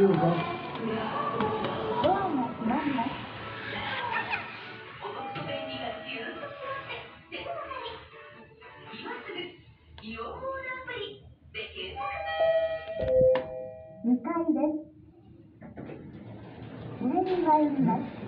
うぞ。 ドアが閉まります。2階です。上に参ります。